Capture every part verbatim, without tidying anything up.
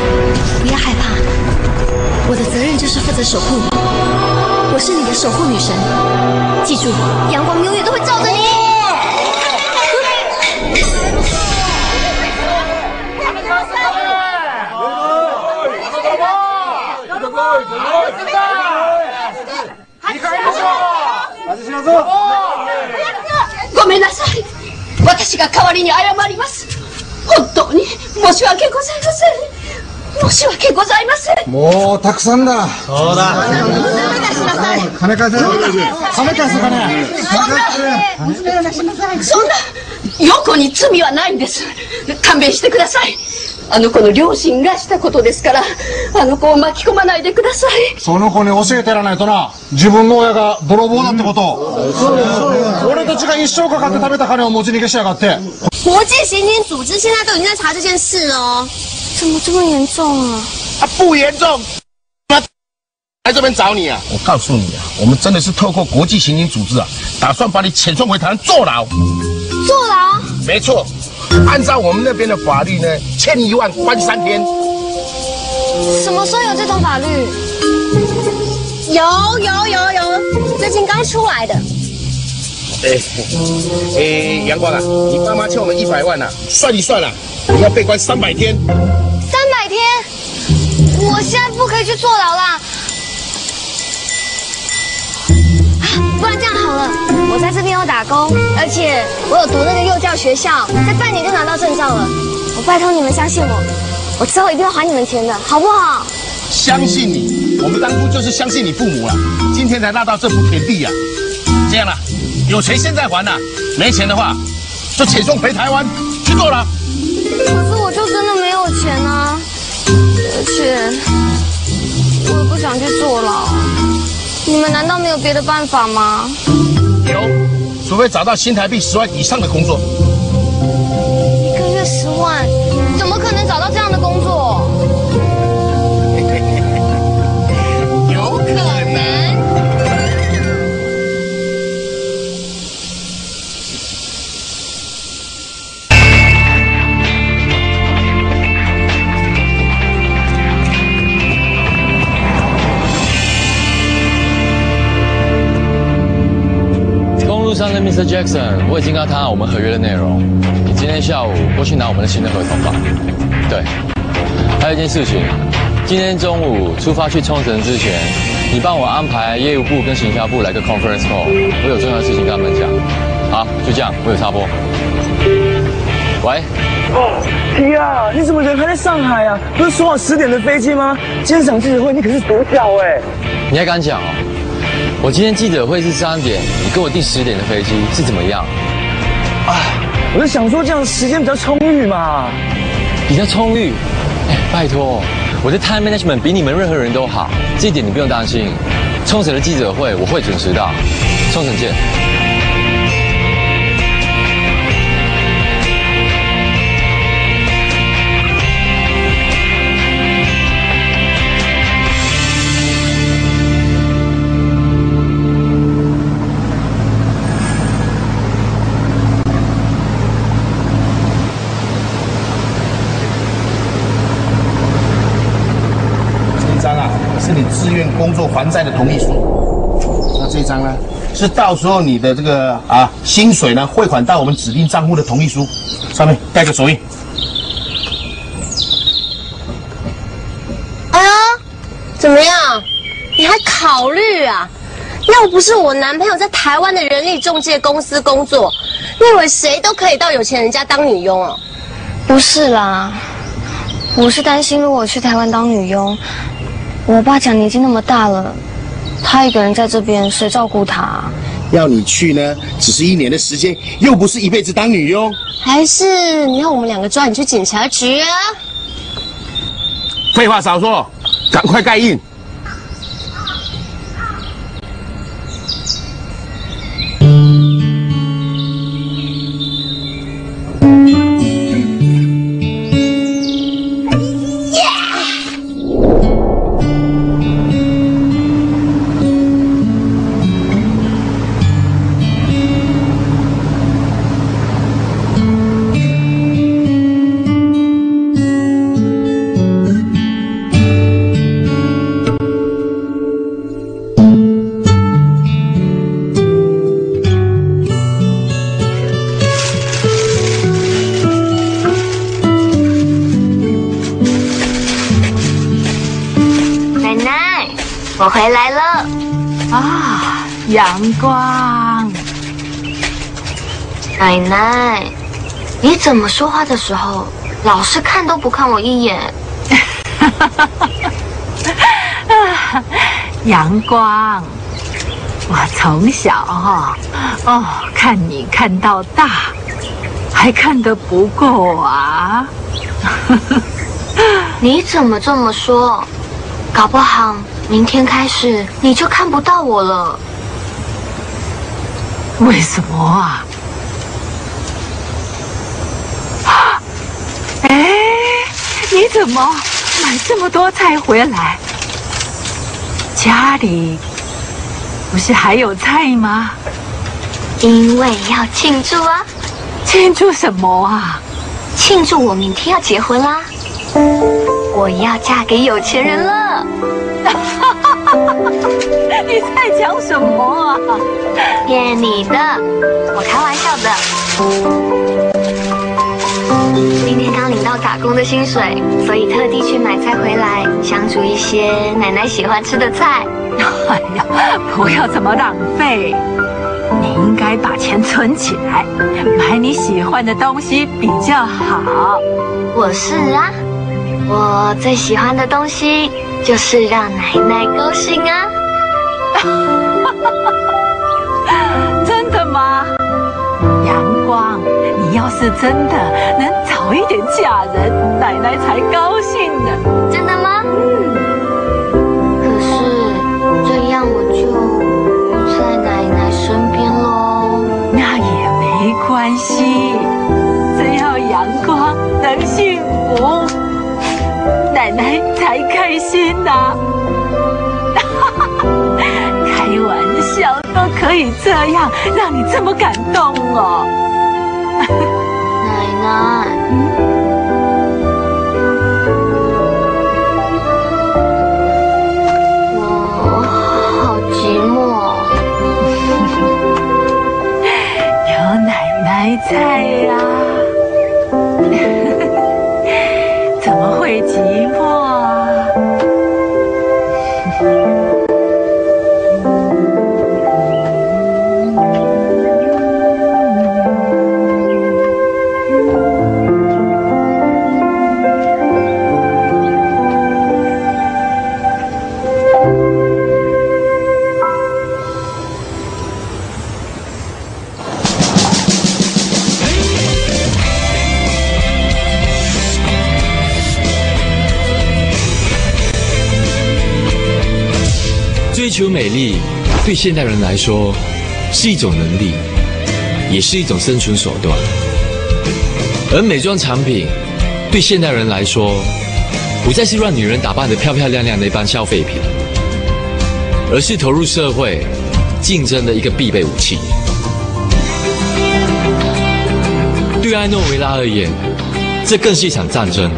不要害怕，我的责任就是负责守护你。我是你的守护女神，记住，阳光永远都会照着你。ごめんなさい。私が代わりに謝ります。本当に申し訳ございません。申し訳ございません。 もうたくさんだ。そうだ。金貸せ。金貸せ金。 そんな横に罪はないんです。勘弁してください。あの子の両親がしたことですから、あの子を巻き込まないでください。 その子に教えてやらないとな。自分の親が泥棒だってこと。俺たちが一生かかって食べた金を持ち逃げしやがって。 国际刑警组织现在都已经在查这件事了哦。怎么这么严重啊？ 啊，不严重，来这边找你啊！我告诉你啊，我们真的是透过国际刑警组织啊，打算把你遣送回台湾坐牢。 坐牢？ 没错。按照我们那边的法律呢，欠一万关三天。 什么时候有这种法律？有有有有，最近刚出来的。 哎哎，阳光啊，你爸妈欠我们一百万啊，算一算啊，你要被关三百天。 三百天？我现在不可以去坐牢啦。不然这样好了，我在这边有打工，而且我有读那个幼教学校，在半年就拿到证照了。我拜托你们相信我，我之后一定会还你们钱的，好不好？ 相信你，我们当初就是相信你父母了，今天才拿到这幅田地呀、啊。这样啦，有钱现在还啦，没钱的话就遣送回台湾去坐牢。 可是我就真的没有钱啊，而且我也不想去坐牢。你们难道没有别的办法吗？ 有，除非找到新台币十万以上的工作。 一个月十万，怎么可能找到这样的工作？ 有可能。 上的 Mister Jackson， 我已经跟他谈好我们合约的内容。你今天下午过去拿我们的新的合同吧。对，还有一件事情，今天中午出发去冲绳之前，你帮我安排业务部跟行销部来个 conference call， 我有重要的事情跟他们讲。好，就这样，我有插播。喂。 哦，提啊，你怎么人还在上海啊？不是说好十点的飞机吗？今天场记者会你可是独角哎。 你还敢讲哦？我今天记者会是三点，你跟我订十点的飞机是怎么样？ 啊，我是想说这样时间比较充裕嘛。 比较充裕？哎，拜托，我的 time management 比你们任何人都好，这一点你不用担心。冲绳的记者会我会准时到，冲绳见。 是你自愿工作还债的同意书，那这张呢，是到时候你的这个啊薪水呢汇款到我们指定账户的同意书，上面盖个手印。 哎呀，怎么样？你还考虑啊？要不是我男朋友在台湾的人力中介公司工作，你以为谁都可以到有钱人家当女佣哦？不是啦，我是担心如果我去台湾当女佣。我爸讲年纪那么大了，他一个人在这边，谁照顾他啊？ 要你去呢，只是一年的时间，又不是一辈子当女佣。 还是你要我们两个抓你去警察局啊？ 废话少说，赶快盖印。 奶奶，我回来了。 啊，阳光。 奶奶，你怎么说话的时候老是看都不看我一眼？ 啊，阳光，我从小哈哦，哦看你看到大，还看得不够啊。 你怎么这么说？搞不好明天开始你就看不到我了。 为什么啊？哎，你怎么买这么多菜回来？家里不是还有菜吗？ 因为要庆祝啊！ 庆祝什么啊？ 庆祝我明天要结婚啦！我要嫁给有钱人了！ 你在讲什么啊？ 骗你的，我开玩笑的。今天刚领到打工的薪水，所以特地去买菜回来，想煮一些奶奶喜欢吃的菜。 哎呀，不要这么浪费，你应该把钱存起来，买你喜欢的东西比较好。 我是啊，我最喜欢的东西就是让奶奶高兴啊。 真的吗？阳光，你要是真的能早一点嫁人，奶奶才高兴呢。 真的吗？ 嗯。 可是这样我就不在奶奶身边喽。 那也没关系，只要阳光能幸福，奶奶才开心呐。开玩笑都可以这样，让你这么感动哦。 奶奶，我好寂寞。 有奶奶在呀，怎么会寂寞啊？ 追求美丽对现代人来说是一种能力，也是一种生存手段。而美妆产品对现代人来说，不再是让女人打扮得漂漂亮亮的一般消费品，而是投入社会竞争的一个必备武器。对艾诺维拉而言，这更是一场战争，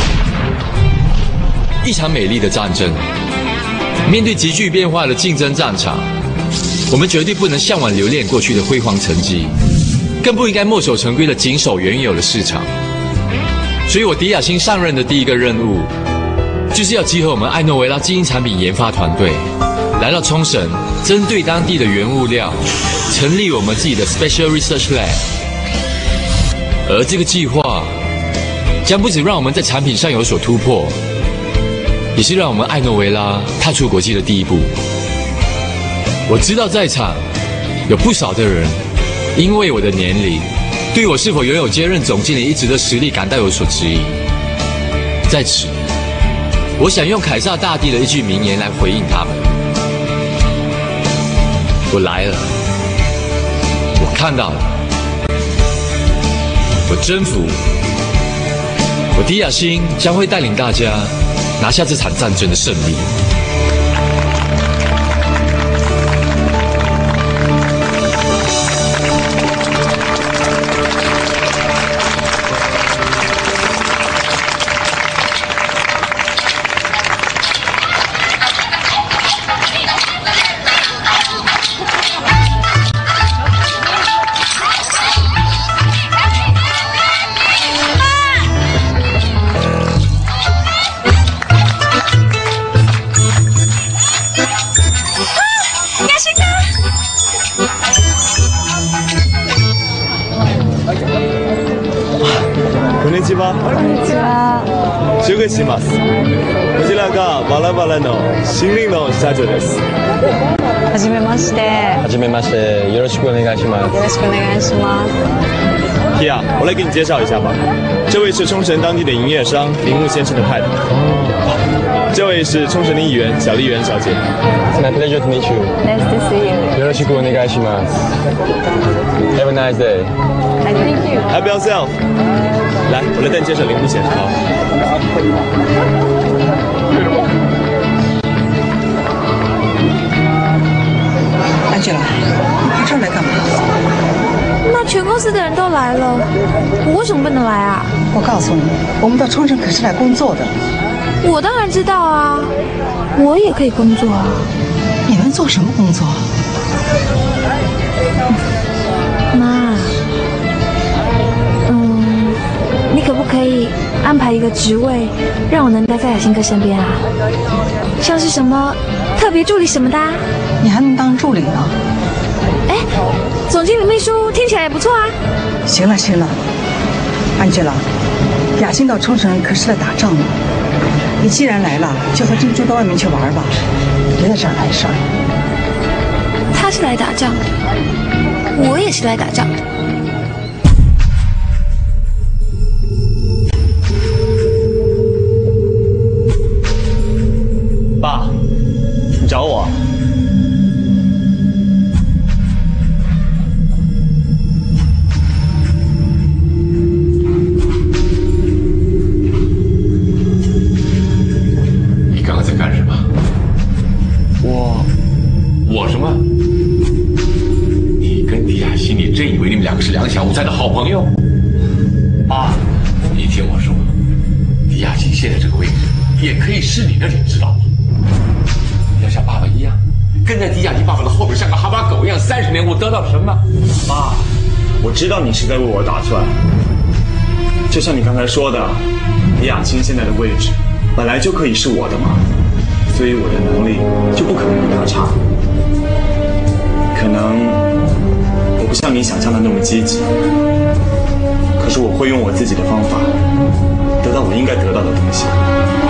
一场美丽的战争。面对急剧变化的竞争战场，我们绝对不能向往留恋过去的辉煌成绩，更不应该墨守成规的谨守原有的市场。所以我迪亚星上任的第一个任务，就是要集合我们艾诺维拉基因产品研发团队，来到冲绳，针对当地的原物料，成立我们自己的 Special Research Lab。而这个计划，将不止让我们在产品上有所突破，也是让我们艾诺维拉踏出国际的第一步。我知道在场有不少的人，因为我的年龄，对我是否拥有接任总经理一职的实力感到有所质疑。在此，我想用凯撒大帝的一句名言来回应他们：我来了，我看到了，我征服，我迪亚星将会带领大家拿下这场战争的胜利。 ちは。こんにちは。紹介します。こちらがバラバラの森林の社長です。 はじめまして。 はじめまして，よろしくお願いします。 よろしくお願いします。 Tia，我来给你介绍一下吧。这位是冲绳当地的营业商铃木先生的太太。这位是冲绳的议员小笠原小姐。 It's my pleasure to meet you. Nice to see you. よろしくお願いします。Have a nice day. Thank you. Happy yourself。来，我来带你介绍铃木先生啊。 安吉拉，你跑这儿来干嘛？ 那全公司的人都来了，我为什么不能来啊？ 我告诉你，我们到冲绳可是来工作的。 我当然知道啊，我也可以工作啊。 你们做什么工作？ 妈，嗯，你可不可以安排一个职位，让我能待在雅欣哥身边啊？像是什么特别助理什么的啊？ 你还能当助理呢？ 哎，总经理秘书听起来也不错啊。 行了行了，安吉拉，雅欣到冲绳可是来打仗的。你既然来了，就和珍珠到外面去玩吧，别在这儿碍事儿。 他是来打仗，我也是来打仗。 爸，你找我？ 你刚刚在干什么？我，我什么？你跟狄雅欣，你真以为你们两个是两小无猜的好朋友？爸，你听我说，狄雅欣现在这个位置也可以是你的，你知道吗？要像爸爸一样，跟在狄雅欣爸爸的后边，像个哈巴狗一样，三十年后得到什么？ 爸，我知道你是在为我打算。就像你刚才说的，狄雅欣现在的位置本来就可以是我的嘛，所以我的能力就不可能比他差。可能我不像你想象的那么积极，可是我会用我自己的方法得到我应该得到的东西。